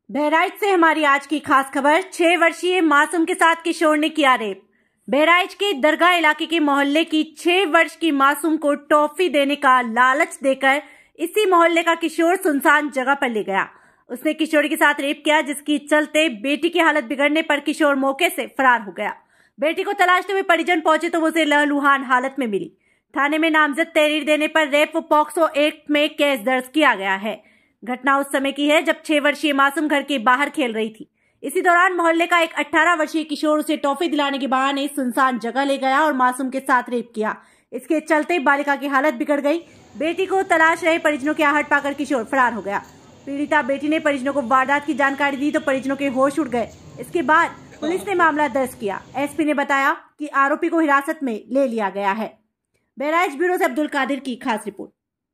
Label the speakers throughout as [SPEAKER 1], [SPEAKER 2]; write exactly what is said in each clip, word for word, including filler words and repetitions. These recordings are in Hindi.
[SPEAKER 1] बहराइच से हमारी आज की खास खबर। छह वर्षीय मासूम के साथ किशोर ने किया रेप। बहराइच के दरगाह इलाके के मोहल्ले की छह वर्ष की मासूम को टॉफी देने का लालच देकर इसी मोहल्ले का किशोर सुनसान जगह पर ले गया। उसने किशोरी के साथ रेप किया, जिसकी चलते बेटी की हालत बिगड़ने पर किशोर मौके से फरार हो गया। बेटी को तलाशते हुए परिजन पहुंचे तो उसे लहलुहान हालत में मिली। थाने में नामजद तहरीर देने पर रेप व पॉक्सो एक्ट में केस दर्ज किया गया है। घटना उस समय की है जब छह वर्षीय मासूम घर के बाहर खेल रही थी। इसी दौरान मोहल्ले का एक अठारह वर्षीय किशोर उसे टॉफी दिलाने के बहाने सुनसान जगह ले गया और मासूम के साथ रेप किया। इसके चलते बालिका की हालत बिगड़ गई। बेटी को तलाश रहे परिजनों की आहट पाकर किशोर फरार हो गया। पीड़िता बेटी ने परिजनों को वारदात की जानकारी दी तो परिजनों के होश उड़ गए। इसके बाद पुलिस ने मामला दर्ज किया। एसपी ने बताया कि आरोपी को हिरासत में ले लिया गया है। बहराइच ब्यूरो से अब्दुल कादिर की खास रिपोर्ट।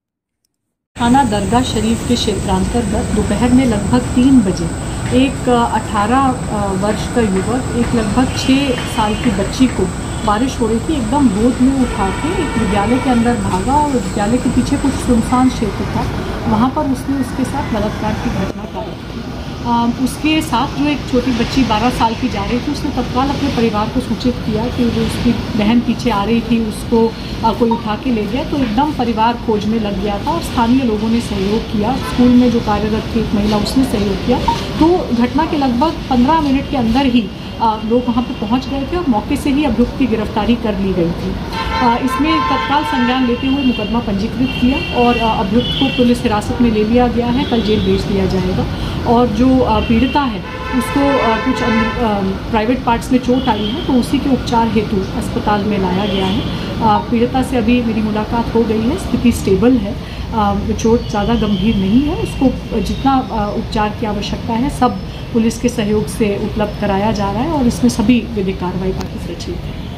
[SPEAKER 2] थाना दरगाह शरीफ के क्षेत्रांतर्गत दोपहर में लगभग तीन बजे एक अठारह वर्ष का युवक एक लगभग छः साल की बच्ची को बारिश हो रही थी एकदम गोद में उठा के एक विद्यालय के अंदर भागा और विद्यालय के पीछे कुछ सुनसान क्षेत्र था, वहाँ पर उसने उसके साथ बलात्कार की घटना कर आ, उसके साथ जो एक छोटी बच्ची बारह साल की जा रही थी, उसने तत्काल अपने परिवार को सूचित किया कि जो उसकी बहन पीछे आ रही थी उसको आ, कोई उठा के ले गया। तो एकदम परिवार खोज में लग गया था और स्थानीय लोगों ने सहयोग किया। स्कूल में जो कार्यरत थी एक महिला, उसने सहयोग किया। तो घटना के लगभग पंद्रह मिनट के अंदर ही आ, लोग वहाँ पर पहुँच गए थे और मौके से ही अभियुक्त की गिरफ्तारी कर ली गई थी। आ, इसमें तत्काल संज्ञान लेते हुए मुकदमा पंजीकृत किया और अभियुक्त को पुलिस हिरासत में ले लिया गया है। कल जेल भेज दिया जाएगा। और जो पीड़िता है उसको कुछ प्राइवेट पार्ट्स में चोट आई है, तो उसी के उपचार हेतु अस्पताल में लाया गया है। पीड़िता से अभी मेरी मुलाकात हो गई है, स्थिति स्टेबल है, चोट ज़्यादा गंभीर नहीं है। उसको जितना उपचार की आवश्यकता है सब पुलिस के सहयोग से उपलब्ध कराया जा रहा है और इसमें सभी विधिक कार्रवाई बाकी सुरक्षित है।